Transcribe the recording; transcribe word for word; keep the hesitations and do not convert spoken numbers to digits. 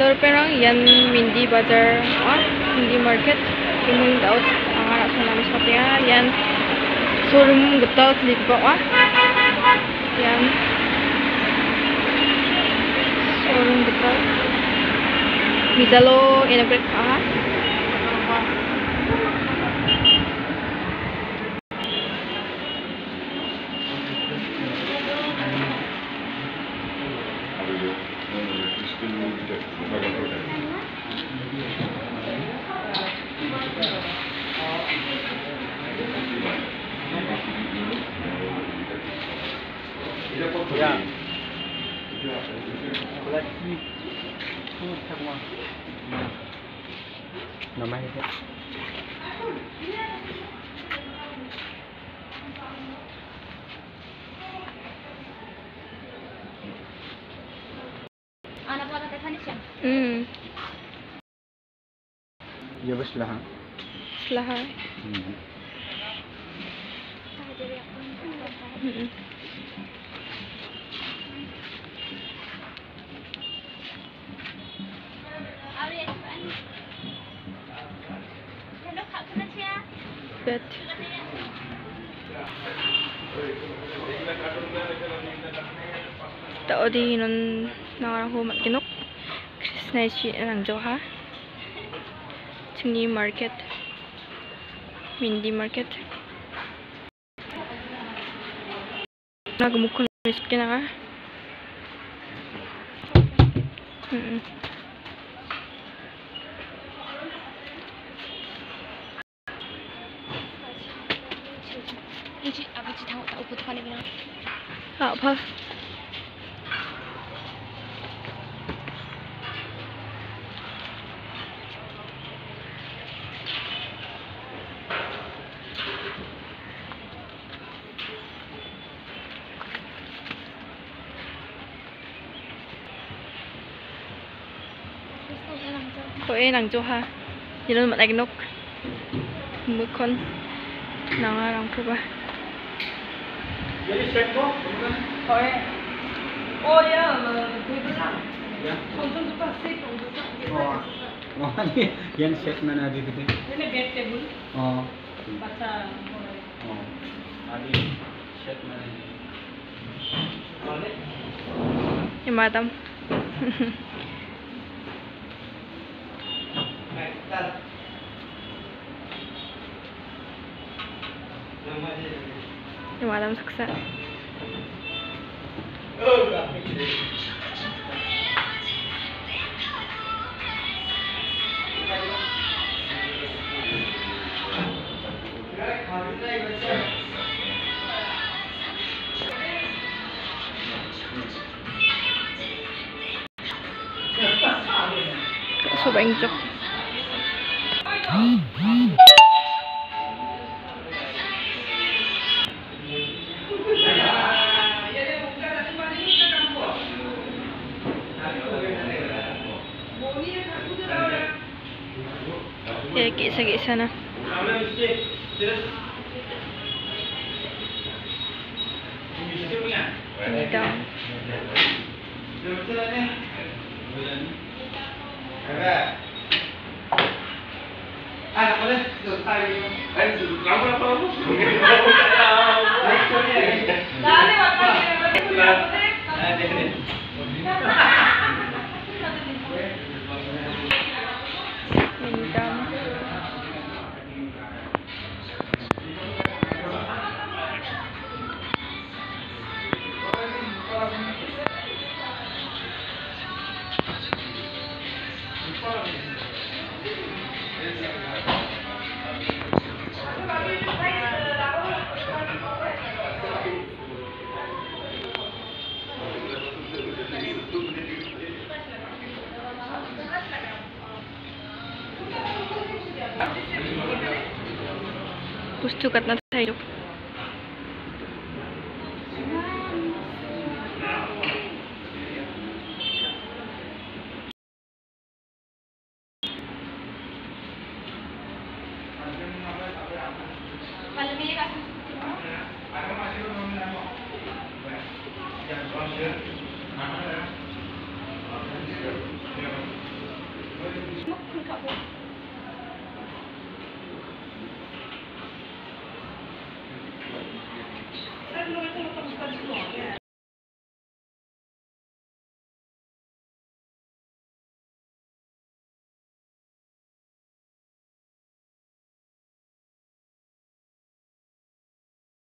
Lor perang yan Mindi Bazar, ah, Mindi Market. Yung daw ang anak sa namin sa kaya yan showroom betul di bawah. Yan showroom betul. Bisa lo inaugurate ah. Ya. Lagi tu semua. Nama itu. Anak pada tekan siang. Hmm. Ya berslah. Selah. Hmm. Hmm. Bet. Tao di nun nangarang humat kinok. Krisna si nang Joha. Chingni Market. Mindi Market. Nagmukul miskin na ka. Hmm. Ini apa sih tahu tahu putus paling bilang. Apa? Ko eh nang Joha. Yun mat nagnok. Mukon nangarang ko ba. Jadi set ko? Oh ya, oh ya, table lang. Ya. Konton tu pasti, konton tu. Oh. Oh ni yang set mana ada gitu. Ini bed table. Oh. Baca. Oh. Ada set mana. Boleh. Yung madam. Yung madam saksa. Sobrang joke. Ya, kisa-kisa na. Dito. Anak boleh duduk tadi. Eh, duduk lama apa kamu? Dali makan ni. Ada ni. Indam. Pustukat na tayo. Kalau ni